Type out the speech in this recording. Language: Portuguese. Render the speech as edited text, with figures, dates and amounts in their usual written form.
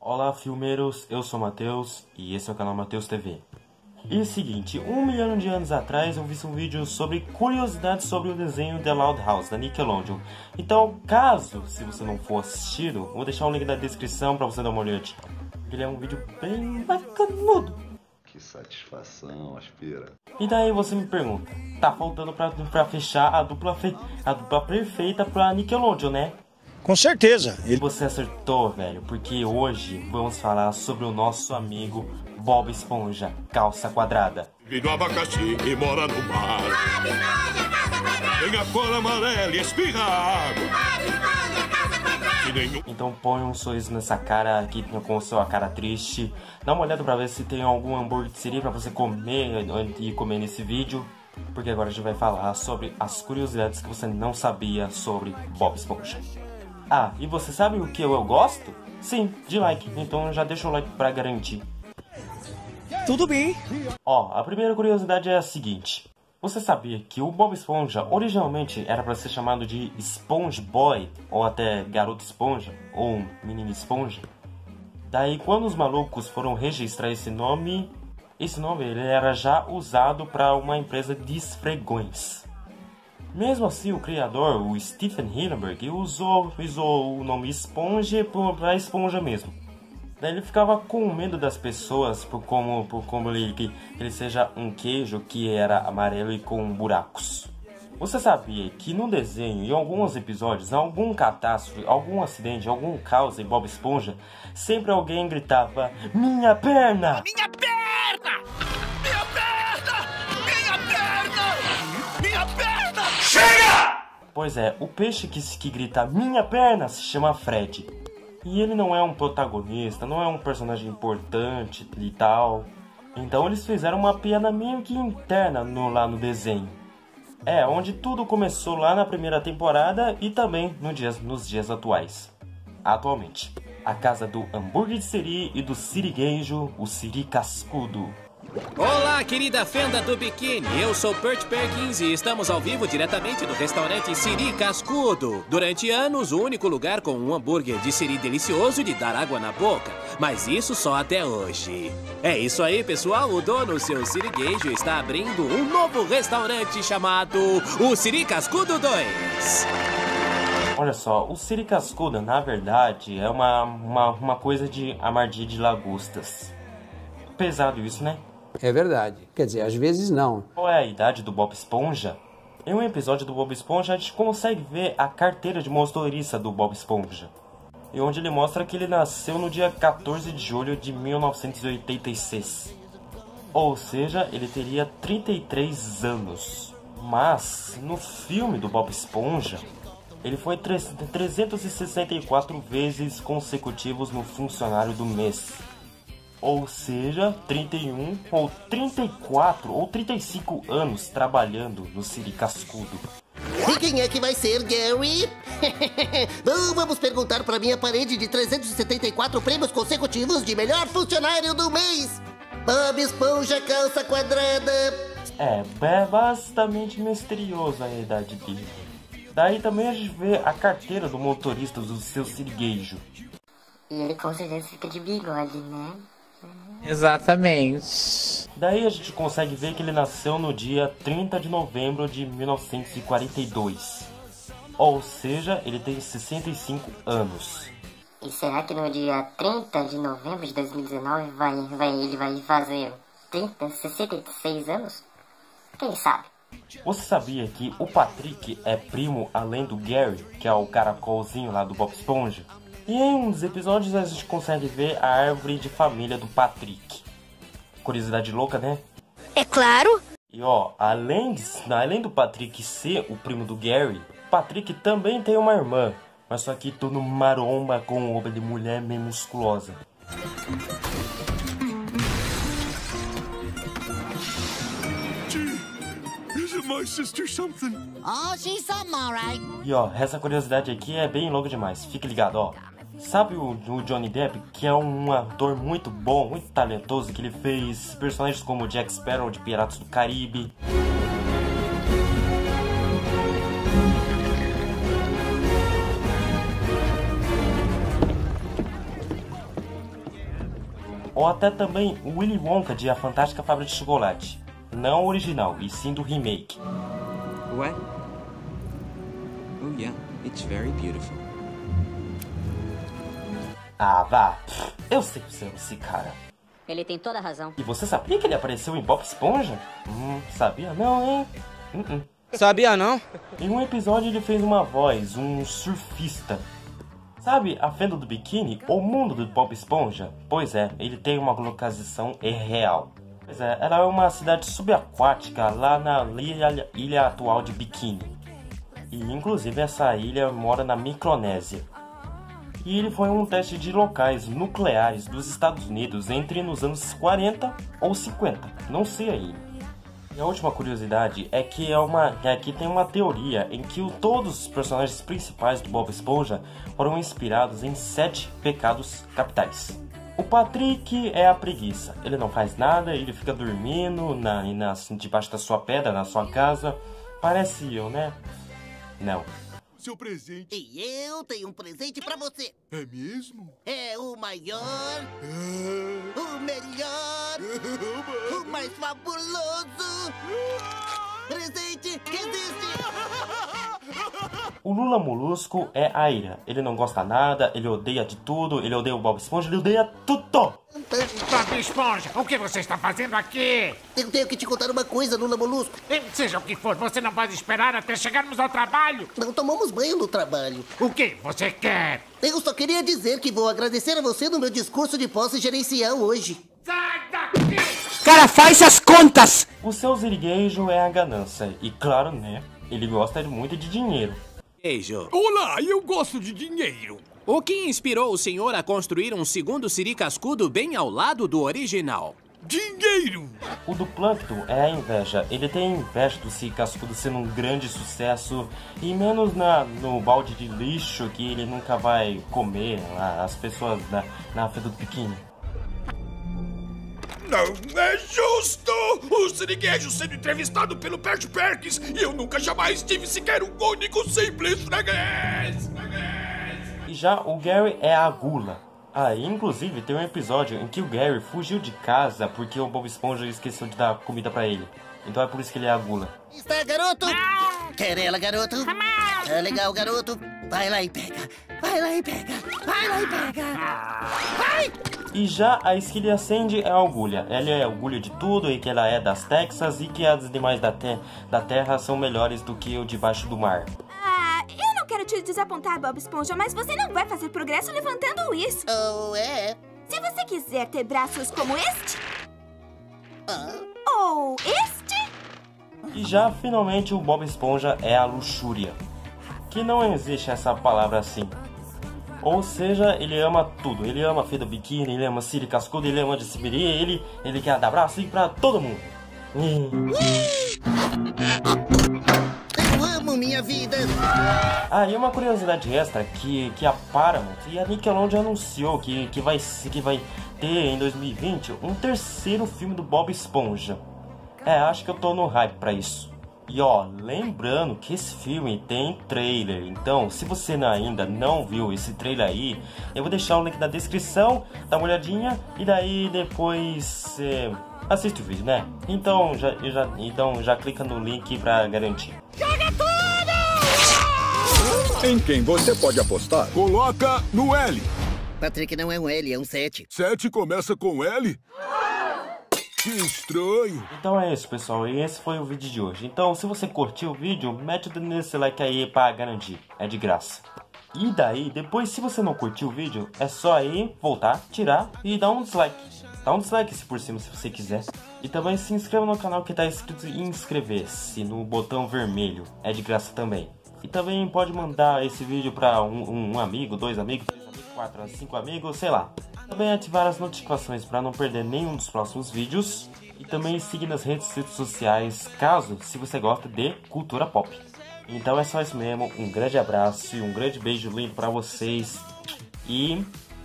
Olá filmeiros, eu sou o Matheus e esse é o canal Matheus TV. E é o seguinte, 1 milhão de anos atrás eu fiz um vídeo sobre curiosidades sobre o desenho The Loud House, da Nickelodeon. Então, se você não for assistido, eu vou deixar o link na descrição pra você dar uma olhadinha. Ele é um vídeo bem bacanudo. Que satisfação, aspira. E daí você me pergunta, tá faltando pra fechar a dupla perfeita pra Nickelodeon, né? Com certeza. Você acertou, velho, porque hoje vamos falar sobre o nosso amigo Bob Esponja, calça quadrada. Vive no abacaxi e mora no mar. Bob Esponja, calça quadrada. Tem a cor amarela e espirra água. Bob Esponja, calça quadrada. Então põe um sorriso nessa cara aqui com sua cara triste. Dá uma olhada pra ver se tem algum hambúrguer de siri pra você comer e comer nesse vídeo. Porque agora a gente vai falar sobre as curiosidades que você não sabia sobre Bob Esponja. Ah, e você sabe o que eu gosto? Sim, de like. Então já deixa o like pra garantir. Tudo bem. Ó, a primeira curiosidade é a seguinte. Você sabia que o Bob Esponja originalmente era para ser chamado de Sponge Boy, ou até Garoto Esponja, ou Menino Esponja? Daí quando os malucos foram registrar esse nome ele era já usado para uma empresa de esfregões. Mesmo assim, o criador, o Stephen Hillenburg, usou o nome Esponja para esponja mesmo. Daí ele ficava com medo das pessoas por como ele seja um queijo que era amarelo e com buracos. Você sabia que no desenho, em alguns episódios, algum catástrofe, algum acidente, algum caos em Bob Esponja, sempre alguém gritava: "Minha perna! Minha perna! Minha perna! Minha perna! Minha perna! Chega! Pois é, o peixe que grita "Minha perna" se chama Fred. E ele não é um protagonista, não é um personagem importante e tal. Então eles fizeram uma piada meio que interna lá no desenho. É, onde tudo começou lá na primeira temporada e também nos dias atuais. Atualmente, a casa do hambúrguer de siri e do sirigueijo, o siri cascudo. Olá, querida fenda do biquíni, eu sou Bert Perkins e estamos ao vivo diretamente do restaurante Siri Cascudo. Durante anos, o único lugar com um hambúrguer de siri delicioso de dar água na boca. Mas isso só até hoje. É isso aí, pessoal, o dono, seu sirigueijo, está abrindo um novo restaurante chamado o Siri Cascudo 2. Olha só, o siri cascudo, na verdade, é uma coisa de armadilha de lagostas. Pesado isso, né? É verdade. Quer dizer, às vezes não. Qual é a idade do Bob Esponja? Em um episódio do Bob Esponja, a gente consegue ver a carteira de motorista do Bob Esponja. E onde ele mostra que ele nasceu no dia 14 de julho de 1986. Ou seja, ele teria 33 anos. Mas, no filme do Bob Esponja, ele foi 364 vezes consecutivos no funcionário do mês. Ou seja, 31 ou 34 ou 35 anos trabalhando no Siri Cascudo. E quem é que vai ser, Gary? Bom, vamos perguntar para minha parede de 374 prêmios consecutivos de melhor funcionário do mês. Bob Esponja, calça quadrada. É bastante misterioso a idade dele. Daí também a gente vê a carteira do motorista do seu sirigueijo. E ele com certeza fica de bigode, né? Exatamente. Daí a gente consegue ver que ele nasceu no dia 30 de novembro de 1942. Ou seja, ele tem 65 anos. E será que no dia 30 de novembro de 2019 ele vai fazer 66 anos? Quem sabe? Você sabia que o Patrick é primo além do Gary, que é o caracolzinho lá do Bob Esponja? E em um dos episódios a gente consegue ver a árvore de família do Patrick. Curiosidade louca, né? É claro! E ó, além do Patrick ser o primo do Gary, Patrick também tem uma irmã. Mas só que todo maromba com roupa de mulher meio musculosa. Isn't my sister something? Oh, she's something, alright. E ó, essa curiosidade aqui é bem louca demais. Fique ligado, ó. Sabe o Johnny Depp, que é um ator muito bom, muito talentoso, que ele fez personagens como Jack Sparrow de Piratas do Caribe. ou até também o Willy Wonka de A Fantástica Fábrica de Chocolate. Não o original, e sim do remake. What? Oh yeah, it's very beautiful. Ah, vá. Eu sei que você é esse cara. Ele tem toda a razão. E você sabia que ele apareceu em Bob Esponja? Sabia não, hein? Sabia não? Em um episódio ele fez uma voz, um surfista. Sabe a fenda do biquíni? O mundo do Bob Esponja? Pois é, ele tem uma localização real. Pois é, ela é uma cidade subaquática lá na ilha atual de Bikini. E inclusive essa ilha mora na Micronésia. E ele foi um teste de locais nucleares dos Estados Unidos entre nos anos 40 ou 50, não sei ainda. E a última curiosidade é que aqui tem uma teoria em que todos os personagens principais do Bob Esponja foram inspirados em 7 pecados capitais. O Patrick é a preguiça, ele não faz nada, ele fica dormindo debaixo da sua pedra, na sua casa. Parece eu, né? Não. Seu presente. E eu tenho um presente pra você. É mesmo? É o maior, o melhor, o mais fabuloso presente que existe. O Lula Molusco é a ilha. Ele não gosta nada, ele odeia de tudo, ele odeia o Bob Esponja, ele odeia tudo. Bob Esponja, o que você está fazendo aqui? Eu tenho que te contar uma coisa, Lula Molusco. Seja o que for, você não pode esperar até chegarmos ao trabalho. Não tomamos banho no trabalho. O que você quer? Eu só queria dizer que vou agradecer a você no meu discurso de posse gerencial hoje. Sai daqui! Cara, faz as contas! O seu ziriguejo é a ganância. E claro, né? Ele gosta muito de dinheiro. Beijo. Olá, eu gosto de dinheiro. O que inspirou o senhor a construir um segundo Siri Cascudo bem ao lado do original? Dinheiro! O do Plankton é a inveja. Ele tem inveja do Siri Cascudo sendo um grande sucesso e menos no balde de lixo que ele nunca vai comer as pessoas na fenda do biquíni. Não é justo! O Siriguejo sendo entrevistado pelo Bert Perkins e eu nunca jamais tive sequer um único simples freguês! E já o Gary é a gula. Inclusive tem um episódio em que o Gary fugiu de casa porque o Bob Esponja esqueceu de dar comida pra ele. Então é por isso que ele é a gula. Está, garoto? Quer ela, garoto? É legal, garoto. Vai lá e pega. Vai lá e pega. Vai lá e pega. Vai! E já a Esquilha Sandy é a orgulha. Ela é orgulho de tudo e que ela é das Texas e que as demais da Terra são melhores do que o debaixo do mar. Eu não quero te desapontar, Bob Esponja, mas você não vai fazer progresso levantando isso. Oh, é? Se você quiser ter braços como este... ou este... E já finalmente o Bob Esponja é a luxúria. Que não existe essa palavra assim. Ou seja, ele ama tudo. Ele ama a fenda biquíni, ele ama Siri Cascudo, ele ama de Sibiri, ele quer dar braço pra todo mundo. Eu amo minha vida. E uma curiosidade extra que a Paramount e a Nickelodeon anunciou que vai ter em 2020 um terceiro filme do Bob Esponja. Acho que eu tô no hype pra isso. E lembrando que esse filme tem trailer, então se você ainda não viu esse trailer aí, eu vou deixar o link na descrição, dá uma olhadinha e daí depois assiste o vídeo, né? Então já clica no link pra garantir. Joga tudo! Em quem você pode apostar? Coloca no L. Patrick, não é um L, é um 7. 7 começa com L? Que estranho. Então é isso, pessoal, e esse foi o vídeo de hoje. Então, se você curtiu o vídeo, mete o dedo nesse like aí pra garantir, é de graça. E daí, depois, se você não curtiu o vídeo, é só aí voltar, tirar e dar um dislike. Dá um dislike por cima se você quiser. E também se inscreva no canal que tá escrito inscrever-se no botão vermelho, é de graça também. E também pode mandar esse vídeo pra um amigo, 2 amigos, 3 amigos, 4, 5 amigos, sei lá. Também ativar as notificações para não perder nenhum dos próximos vídeos. E também seguir nas redes sociais, se você gosta de cultura pop. Então é só isso mesmo, um grande abraço e um grande beijo lindo para vocês. E